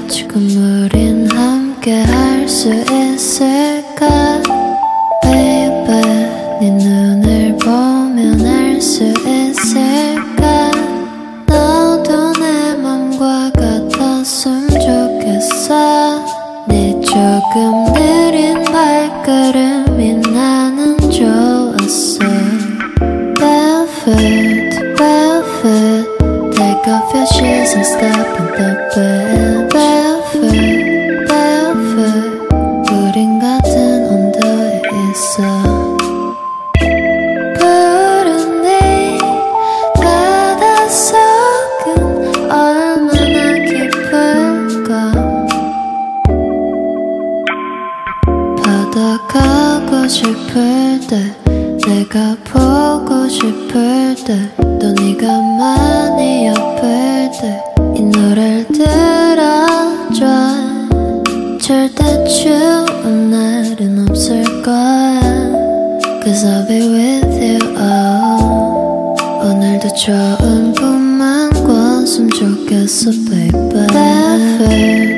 지금 우린 함께 할 수 있을까 Baby 네 눈을 보면 알 수 있을까 너도 내 맘과 같았으면 좋겠어 네 조금 느린 발걸음이 나는 좋았어 Barefoot, barefoot Take off your shoes and step on the bed Barefoot, barefoot 우린 같은 온도에 있어 푸른 네 바닷속은 얼마나 깊을까 바다 가고 싶을 때 내가 보고 싶을 때 또 네가 많이 아플 때 이 노래를 들어줘 절대 추운 날은 없을 거야 Cause I'll be with you oh. 오늘도 좋은 꿈만 꿨으면 좋겠어 baby Barefoot